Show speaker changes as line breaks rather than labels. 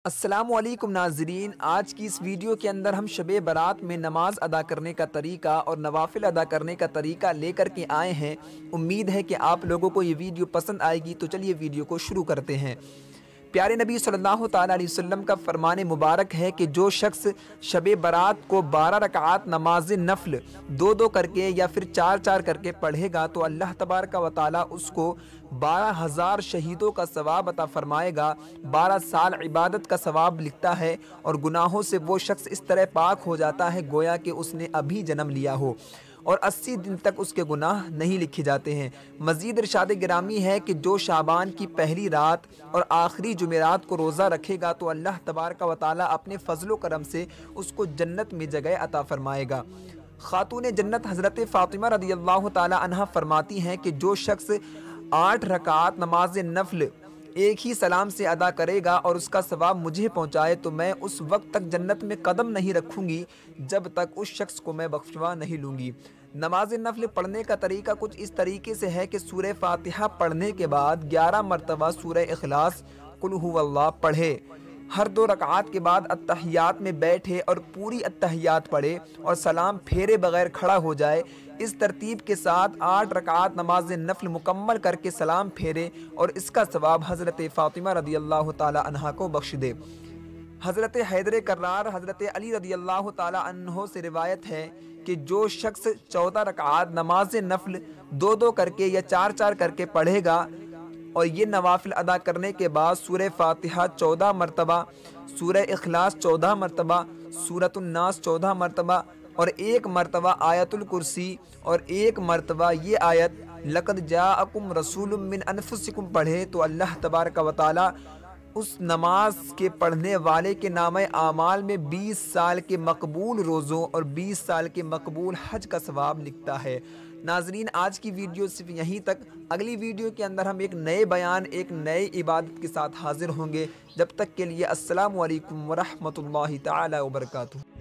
السلام علیکم ناظرین، آج کی اس ویڈیو کے اندر ہم شب برات میں نماز ادا کرنے کا طریقہ اور نوافل ادا کرنے کا طریقہ لے کر کے آئے ہیں۔ امید ہے کہ آپ لوگوں کو یہ ویڈیو پسند آئے گی، تو چلیے ویڈیو کو شروع کرتے ہیں۔ پیارے نبی صلی اللہ تعالیٰ علیہ وسلم کا فرمان مبارک ہے کہ جو شخص شب برات کو 12 رکعات نماز نفل 2 کر کے یا پھر 4 کر کے پڑھے گا تو اللہ تبارک و تعالیٰ اس کو 12,000 شہیدوں کا ثواب عطا فرمائے گا، 12 سال عبادت کا ثواب لکھتا ہے، اور گناہوں سے وہ شخص اس طرح پاک ہو جاتا ہے گویا کہ اس نے ابھی جنم لیا ہو، اور 80 دن تک اس کے گناہ نہیں لکھے جاتے ہیں۔ مزید ارشاد گرامی ہے کہ جو شعبان کی پہلی رات اور آخری جمعرات کو روزہ رکھے گا تو اللہ تبارک و تعالیٰ اپنے فضل و کرم سے اس کو جنت میں جگہ عطا فرمائے گا۔ خاتون جنت حضرت فاطمہ رضی اللہ تعالی عنہا فرماتی ہیں کہ جو شخص 8 رکعات نماز نفل ایک ہی سلام سے ادا کرے گا اور اس کا ثواب مجھے پہنچائے تو میں اس وقت تک جنت میں قدم نہیں رکھوں گی جب تک اس شخص کو میں بخشوا نہیں لوں گی۔ نماز نفل پڑھنے کا طریقہ کچھ اس طریقے سے ہے کہ سورہ فاتحہ پڑھنے کے بعد 11 مرتبہ سورہ اخلاص قل هو اللہ پڑھے، ہر 2 رکعات کے بعد اتحیات میں بیٹھے اور پوری اتحیات پڑھے اور سلام پھیرے بغیر کھڑا ہو جائے۔ اس ترتیب کے ساتھ 8 رکعات نماز نفل مکمل کر کے سلام پھیرے اور اس کا ثواب حضرت فاطمہ رضی اللہ تعالی عنہا کو بخش دے۔ حضرت حیدر کرار حضرت علی رضی اللہ تعالی عنہ سے روایت ہے کہ جو شخص 14 رکعات نماز نفل 2 کر کے یا 4 کر کے پڑھے گا اور یہ نوافل ادا کرنے کے بعد سورہ فاتحہ 14 مرتبہ، سورہ اخلاص 14 مرتبہ، سورۃ الناس 14 مرتبہ اور 1 مرتبہ آیت الکرسی اور 1 مرتبہ یہ آیت لقد جاءکم رسول من انفسکم پڑھے تو اللہ تبارک و تعالی اس نماز کے پڑھنے والے کے نامہ اعمال میں 20 سال کے مقبول روزوں اور 20 سال کے مقبول حج کا ثواب لکھتا ہے۔ ناظرین، آج کی ویڈیو صرف یہیں تک۔ اگلی ویڈیو کے اندر ہم ایک نئے بیان، ایک نئے عبادت کے ساتھ حاضر ہوں گے۔ جب تک کے لیے السلام علیکم ورحمۃ اللہ تعالی وبرکاتہ۔